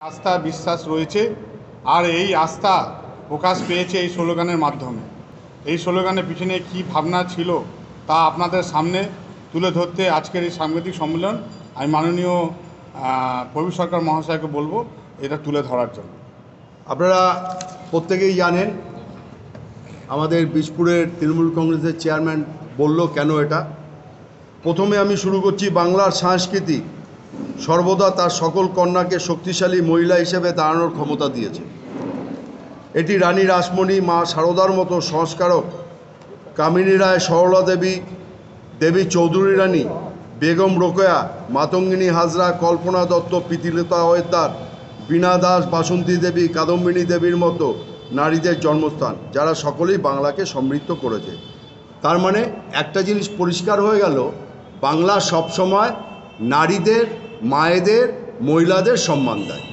আস্থা বিশ্বাস রয়েছে আর এই আস্থা প্রকাশ পেয়েছে এই স্লোগানের মাধ্যমে। এই স্লোগানের পিছনে কি ভাবনা ছিল তা আপনাদের সামনে তুলে ধরতে আজকের এই সাংবাদিক সম্মেলন আমি মাননীয় প্রবীর সরকার মহাশয়কে বলবো এটা তুলে ধরার জন্য। আপনারা প্রত্যেকেই জানেন আমাদের বীজপুরের তৃণমূল কংগ্রেসের চেয়ারম্যান বলল কেন এটা। প্রথমে আমি শুরু করছি, বাংলার সংস্কৃতি সর্বদা তার সকল কন্যাকে শক্তিশালী মহিলা হিসেবে দাঁড়ানোর ক্ষমতা দিয়েছে। এটি রানী রাসমণি, মা শারদার মতো সংস্কারক, কামিনী রায়, সরলা দেবী, দেবী চৌধুরী রানী, বেগম রোকেয়া, মাতঙ্গিনী হাজরা, কল্পনা দত্ত, প্রীতিলতা ওয়েদার, বীণা দাস, বাসন্তী দেবী, কাদম্বিনী দেবীর মতো নারীদের জন্মস্থান, যারা সকলেই বাংলাকে সমৃদ্ধ করেছে। তার মানে একটা জিনিস পরিষ্কার হয়ে গেল, বাংলা সবসময় নারীদের, মায়েদের, মহিলাদের সম্মান দেয়।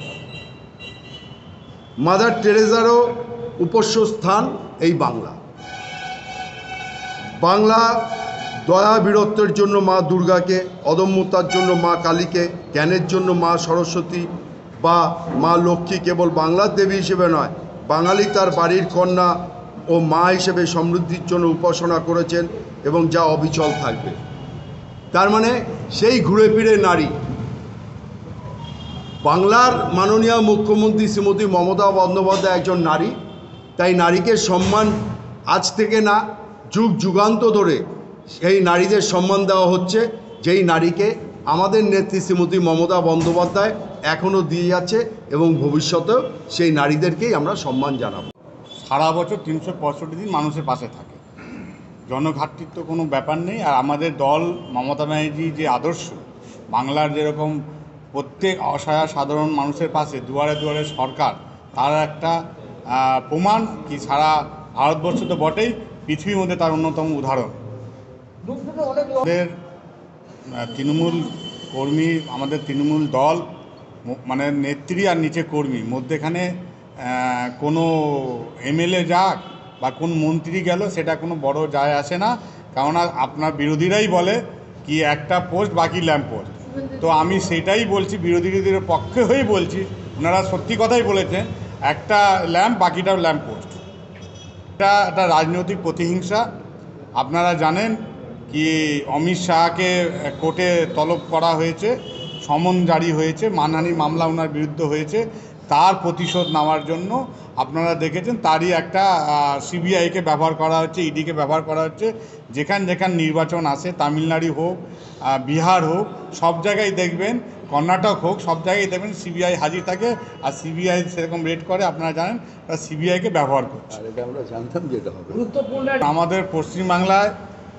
মাদার টেরেজারও উপস্য স্থান এই বাংলা। বাংলা দয়া বীরত্বের জন্য মা দুর্গাকে, অদম্যতার জন্য মা কালীকে, জ্ঞানের জন্য মা সরস্বতী বা মা লক্ষ্মী কেবল বাংলার দেবী হিসেবে নয়, বাঙালি তার বাড়ির কন্যা ও মা হিসেবে সমৃদ্ধির জন্য উপাসনা করেছেন এবং যা অবিচল থাকবে। তার মানে সেই ঘুরে ফিরে নারী। বাংলার মাননীয় মুখ্যমন্ত্রী শ্রীমতী মমতা বন্দ্যোপাধ্যায় একজন নারী, তাই নারীকে সম্মান আজ থেকে না, যুগ যুগান্ত ধরে সেই নারীদের সম্মান দেওয়া হচ্ছে, যেই নারীকে আমাদের নেত্রী শ্রীমতী মমতা বন্দ্যোপাধ্যায় এখনও দিয়ে যাচ্ছে এবং ভবিষ্যতেও সেই নারীদেরকেই আমরা সম্মান জানাব। সারা বছর 365 দিন মানুষের পাশে থাকে, জনঘাতৃত্ব কোনো ব্যাপার নেই। আর আমাদের দল মমতা ব্যানার্জি যে আদর্শ, বাংলার যেরকম প্রত্যেক অসহায় সাধারণ মানুষের পাশে দুয়ারে দুয়ারে সরকার, তার একটা প্রমাণ কি সারা ভারতবর্ষ তো বটেই, পৃথিবীর মধ্যে তার অন্যতম উদাহরণ। আমাদের তৃণমূল কর্মী, আমাদের তৃণমূল দল মানে নেত্রী আর নিচে কর্মী, মধ্যেখানে কোনো এমএলএ যাক বা কোন মন্ত্রী গেল সেটা কোনো বড় যায় আসে না, কারণ আপনার বিরোধীরাই বলে কি একটা পোস্ট বাকি ল্যাম্প পোস্ট। তো আমি সেটাই বলছি, বিরোধীদের পক্ষে হয়েই বলছি, ওনারা সত্যি কথাই বলেছেন, একটা ল্যাম্প বাকিটাও ল্যাম্প পোস্ট। এটা একটা রাজনৈতিক প্রতিহিংসা। আপনারা জানেন কি অমিত শাহকে কোর্টে তলব করা হয়েছে, সমন জারি হয়েছে, মানহানি মামলা ওনার বিরুদ্ধে হয়েছে, তার প্রতিশোধ নেওয়ার জন্য আপনারা দেখেছেন তারই একটা সিবিআইকে ব্যবহার করা হচ্ছে, ইডিকে ব্যবহার করা হচ্ছে। যেখান যেখান নির্বাচন আসে, তামিলনাড়ু হোক, বিহার হোক, সব জায়গায় দেখবেন, কর্ণাটক হোক, সব জায়গায় দেখবেন সিবিআই হাজির থাকে, আর সিবিআই সেরকম রেড করে। আপনারা জানেন তারা সিবিআইকে ব্যবহার করছে। আমরা জানতাম যে এটা হবে। আমাদের পশ্চিমবাংলায়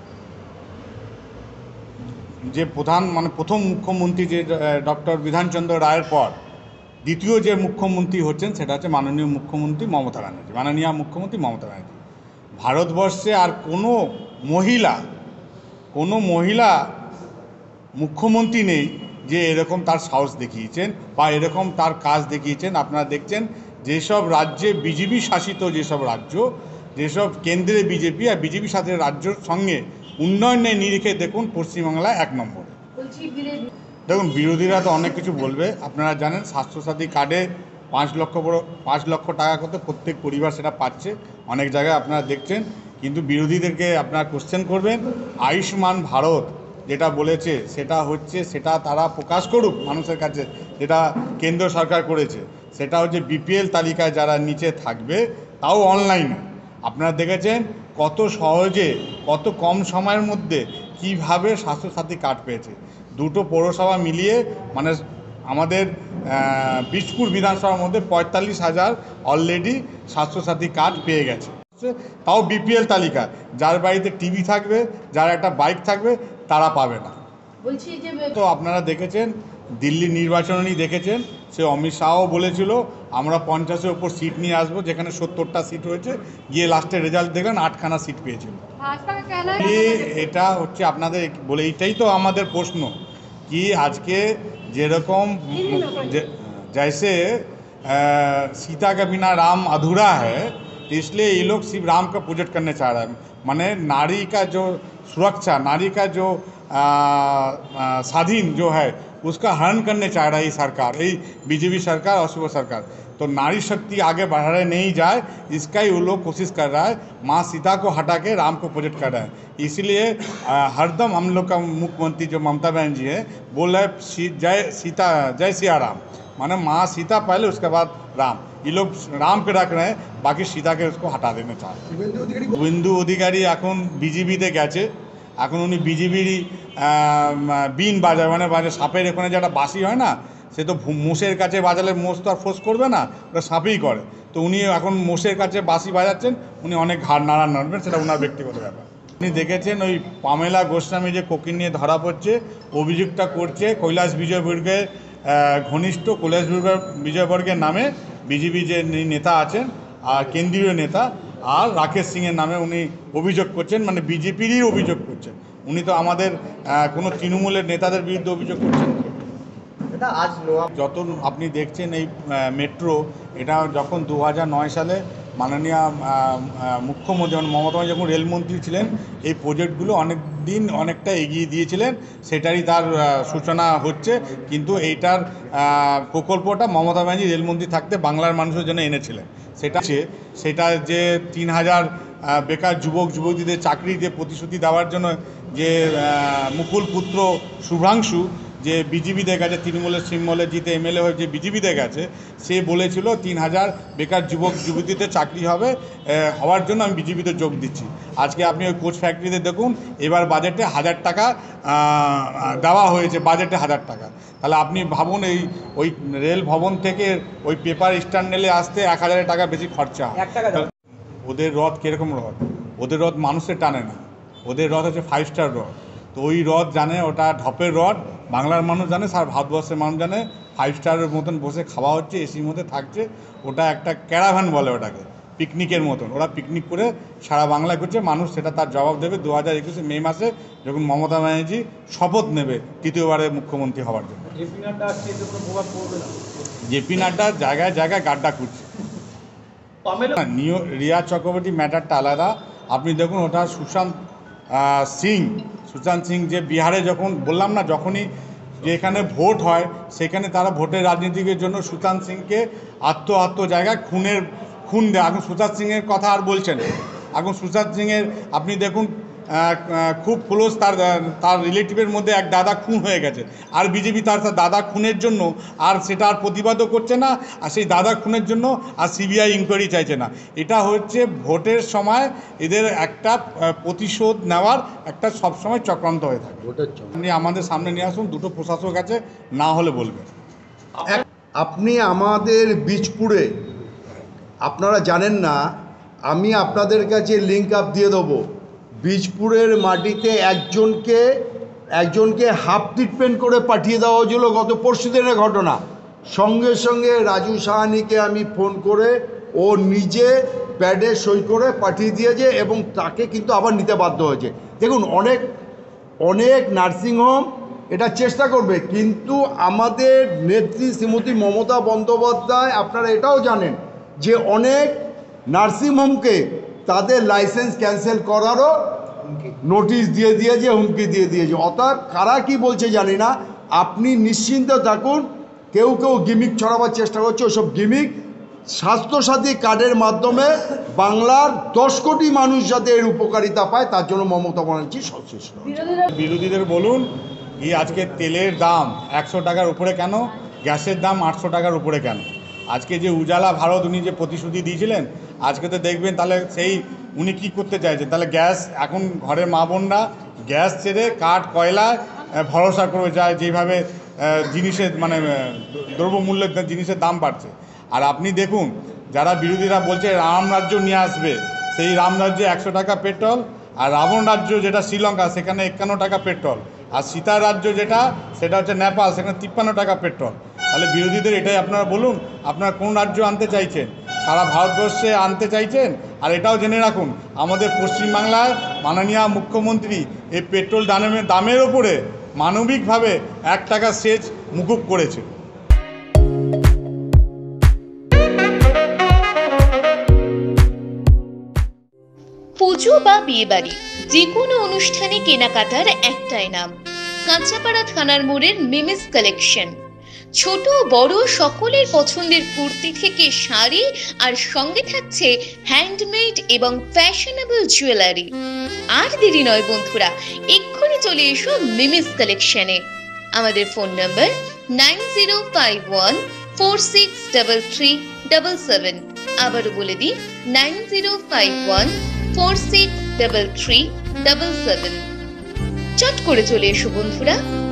যে প্রথম মুখ্যমন্ত্রী যে ডক্টর বিধানচন্দ্র রায়ের পর দ্বিতীয় যে মুখ্যমন্ত্রী হচ্ছেন সেটা হচ্ছে মাননীয় মুখ্যমন্ত্রী মমতা ব্যানার্জি, মাননীয় মুখ্যমন্ত্রী মমতা ব্যানার্জি। ভারতবর্ষে আর কোনো মহিলা মুখ্যমন্ত্রী নেই যে এরকম তার সাহস দেখিয়েছেন বা এরকম তার কাজ দেখিয়েছেন। আপনারা দেখছেন যেসব রাজ্যে বিজেপি শাসিত, যেসব রাজ্য, যেসব কেন্দ্রে বিজেপি আর বিজেপি শাসিত রাজ্যের সঙ্গে উন্নয়নের নিরিখে দেখুন পশ্চিমবাংলায় 1 নম্বরে। দেখুন, বিরোধীরা তো অনেক কিছু বলবে। আপনারা জানেন স্বাস্থ্যসাথী কার্ডে 5 লক্ষ টাকা করতে প্রত্যেক পরিবার সেটা পাচ্ছে, অনেক জায়গায় আপনারা দেখছেন। কিন্তু বিরোধীদেরকে আপনারা কোশ্চেন করবেন, আয়ুষ্মান ভারত যেটা বলেছে সেটা তারা প্রকাশ করুক মানুষের কাছে, যেটা কেন্দ্র সরকার করেছে। সেটা হচ্ছে বিপিএল তালিকায় যারা নিচে থাকবে, তাও অনলাইনে। আপনারা দেখেছেন কত সহজে, কত কম সময়ের মধ্যে কিভাবে স্বাস্থ্যসাথী কার্ড পেয়েছে। দুটো পৌরসভা মিলিয়ে মানে আমাদের বীজপুর বিধানসভার মধ্যে 45,000 অলরেডি স্বাস্থ্যসাথী কার্ড পেয়ে গেছে, তাও বিপিএল তালিকা। যার বাড়িতে টিভি থাকবে, যার একটা বাইক থাকবে, তারা পাবে না। তো আপনারা দেখেছেন দিল্লি নির্বাচনই দেখেছেন, সে অমিত শাহও বলেছিল আমরা 50-এর ওপর সিট নিয়ে আসবো, যেখানে 70টা সিট হয়েছে, গিয়ে লাস্টে রেজাল্ট দেখলেন 8খানা সিট পেয়েছিল। এটা হচ্ছে আপনাদের বলে, এইটাই তো আমাদের প্রশ্ন কি আজকে যেরকম जैसे सीता का बिना राम अधूरा है, इसलिए ये लोग सिर्फ राम का प्रोजेक्ट करने चाह रहा है। माने नारी का जो सुरक्षा, नारी का जो स्वाधीन जो है उसका हरण करने चाह रहा है ये सरकार, यही बीजेपी सरकार और शुभ सरकार। तो नारी शक्ति आगे बढ़ाने नहीं जाए इसका ही वो लोग कोशिश कर रहा है। माँ सीता को हटा के राम को प्रोजेक्ट कर रहा है। इसलिए हरदम हम लोग का मुख्यमंत्री जो ममता बनर्जी है बोल रहा है जय सीता जय सिया राम, माने माँ सीता पहले उसके बाद राम। ये लोग राम के रख रहे हैं, बाकी सीता के उसको हटा देना चाह रहे हैं। শুভেন্দু অধিকারী এখন বিজেপিতে গেছে, এখন উনি বিজেপির বিন বাজায়, মানে বাজে সাপের এখানে যেটা বাঁশি হয় না, সে তো মোষের কাছে বাজালে মোষ তো আর ফোঁস করবে না, ওটা সাপেই করে। তো উনি এখন মোষের কাছে বাঁশি বাজাচ্ছেন, উনি অনেক ঘাড় নাড়বেন, সেটা ওনার ব্যক্তিগত ব্যাপার। আপনি দেখেছেন ওই পামেলা গোস্বামী যে কোকিন নিয়ে ধরা পড়ছে, অভিযোগটা করছে কৈলাস বিজয়বর্গের ঘনিষ্ঠ কৈলাস বিজয়বর্গের নামে বিজেপি যে নেতা আছেন আর কেন্দ্রীয় নেতা, আর রাকেশ সিংয়ের নামে উনি অভিযোগ করছেন, মানে বিজেপিরই অভিযোগ করছেন। উনি তো আমাদের কোনো তৃণমূলের নেতাদের বিরুদ্ধে অভিযোগ করছেন। আজ যত আপনি দেখছেন এই মেট্রো, এটা যখন 2009 সালে মাননীয় মুখ্যমন্ত্রী মমতা ব্যানার্জি যখন রেলমন্ত্রী ছিলেন, এই প্রজেক্টগুলো অনেকটা এগিয়ে দিয়েছিলেন, সেটারই তার সূচনা হচ্ছে। কিন্তু এইটার প্রকল্পটা মমতা ব্যানার্জি রেলমন্ত্রী থাকতে বাংলার মানুষের জন্য এনেছিলেন। সেটা যে 3000 বেকার যুবক যুবতীদের চাকরি দিয়ে প্রতিশ্রুতি দেওয়ার জন্য যে মুকুল পুত্র শুভ্রাংশু যে বিজেপিতে গেছে, তৃণমূলের সিমলে জিতে এমএলএ হয়ে যে বিজেপিতে গেছে, সে বলেছিল 3000 বেকার যুবক যুবতীতে চাকরি হওয়ার জন্য আমি বিজেপিতে যোগ দিচ্ছি। আজকে আপনি ওই কোচ ফ্যাক্টরিতে দেখুন, এবার বাজেটে 1000 টাকা দেওয়া হয়েছে, বাজেটে 1000 টাকা। তাহলে আপনি ভাবুন ওই রেল ভবন থেকে ওই পেপার স্ট্যান্ডেলে আসতে 1000 টাকা বেশি খরচা হয়। ওদের রথ কীরকম রথ? ওদের রথ মানুষের টানে না, ওদের রথ হচ্ছে 5 স্টার রথ। তো ওই রথ জানে ওটা ঢপের রথ, বাংলার মানুষ জানে, সারা ভারতবর্ষের মানুষ জানে 5 স্টারের মতন বসে খাওয়া হচ্ছে, এসির মধ্যে থাকছে। ওটা একটা ক্যারাভ্যান বলে ওটাকে, পিকনিকের মতন। ওরা পিকনিক করে সারা বাংলায় করছে, মানুষ সেটা তার জবাব দেবে 2021 মে মাসে, যখন মমতা ব্যানার্জি শপথ নেবে তৃতীয়বারে মুখ্যমন্ত্রী হওয়ার জন্য। জেপি নাড্ডা জায়গায় জায়গায় গাড্ডা খুঁজছে। রিয়া চক্রবর্তী ম্যাটারটা আলাদা। আপনি দেখুন ওটা সুশান্ত সিং যে বিহারে যখন বললাম না, যখনই যেখানে ভোট হয় সেখানে তারা ভোটের রাজনীতির জন্য সুশান্ত সিংকে আত্ম জায়গায় খুন দেয়। এখন সুশান্ত সিংয়ের কথা আর বলছেন, এখন সুশান্ত সিংয়ের আপনি দেখুন খুব ক্লোজ তার রিলেটিভের মধ্যে এক দাদা খুন হয়ে গেছে, আর বিজেপি তার দাদা খুনের জন্য আর সেটা আর প্রতিবাদও করছে না, আর সেই দাদা খুনের জন্য আর সিবিআই ইনকোয়ারি চাইছে না। এটা হচ্ছে ভোটের সময় এদের একটা প্রতিশোধ নেওয়ার একটা সবসময় চক্রান্ত হয়ে থাকে। আপনি আমাদের সামনে নিয়ে আসুন, দুটো প্রশাসক আছে, না হলে বলবেন। আপনি আমাদের বীজপুরে, আপনারা জানেন না, আমি আপনাদের কাছে লিঙ্ক আপ দিয়ে দেবো। বীজপুরের মাটিতে একজনকে হাফ ট্রিটমেন্ট করে পাঠিয়ে দেওয়া হয়েছিল গত পরশু দিনের ঘটনা। সঙ্গে সঙ্গে রাজু সাহানিকে আমি ফোন করে ও নিজে প্যাডে সই করে পাঠিয়ে দিয়েছে, এবং তাকে কিন্তু আবার নিতে বাধ্য হয়েছে। দেখুন, অনেক নার্সিংহোম এটা চেষ্টা করবে, কিন্তু আমাদের নেত্রী শ্রীমতী মমতা বন্দ্যোপাধ্যায়, আপনারা এটাও জানেন যে অনেক নার্সিংহোমকে তাদের লাইসেন্স ক্যান্সেল করারও নোটিশ দিয়ে দিয়েছে, হুমকি দিয়ে দিয়েছে। অর্থাৎ কারা কি বলছে জানি না, আপনি নিশ্চিন্ত থাকুন। কেউ গিমিক ছড়াবার চেষ্টা করছে, ওসব গিমিক। স্বাস্থ্যসাথী কার্ডের মাধ্যমে বাংলার 10 কোটি মানুষ যাতে এর উপকারিতা পায়, তার জন্য মমতা ব্যানার্জি সচেষ্ট। বিরোধীদের বলুন, আজকে তেলের দাম 100 টাকার উপরে কেন, গ্যাসের দাম 800 টাকার উপরে কেন? আজকে যে উজালা ভারত উনি যে প্রতিশ্রুতি দিয়েছিলেন, আজকে তো দেখবেন তাহলে সেই উনি কী করতে চাইছেন। তাহলে গ্যাস এখন ঘরের মা বোনরা গ্যাস ছেড়ে কাঠ কয়লায় ভরসা করে যায়, যেভাবে জিনিসের মানে দ্রব্যমূল্যের জিনিসের দাম বাড়ছে। আর আপনি দেখুন, যারা বিরোধীরা বলছে রাম রাজ্য নিয়ে আসবে, সেই রাম রাজ্যে 100 টাকা পেট্রোল, আর রাবণ রাজ্য যেটা শ্রীলঙ্কা সেখানে 51 টাকা পেট্রোল, আর সীতার রাজ্য যেটা সেটা হচ্ছে নেপাল, সেখানে 53 টাকা পেট্রোল। তাহলে বিরোধীদের এটাই আপনারা বলুন, আপনারা কোন রাজ্য আনতে চাইছেন? সারা ভারতবর্ষে আনতে চাইছেন? আর এটাও জেনে রাখুন, আমাদের পশ্চিমবাংলায় মাননীয় মুখ্যমন্ত্রী এই পেট্রোল দামের ওপরে মানবিকভাবে 1 টাকা সেচ মুকুব করেছে। পুজো বা বিয়ে বাড়ি যে কোনো অনুষ্ঠানে কেনাকাটার একটাই নাম, কাঁচাপাড়া থানার মোড়ের মিমিস কালেকশন। ছোট বড় সকলের পছন্দের কুর্তি থেকে শাড়ি, আর সঙ্গে থাকছে হ্যান্ডমেড এবং ফ্যাশনেবল জুয়েলারি। আর দেরি নয় বন্ধুরা, এক্ষুনি চলে এসো মিমিস কালেকশনে। আমাদের ফোন নাম্বার 9051463377। আবারও বলে দিই 9051463377। চট করে চলে এসো বন্ধুরা।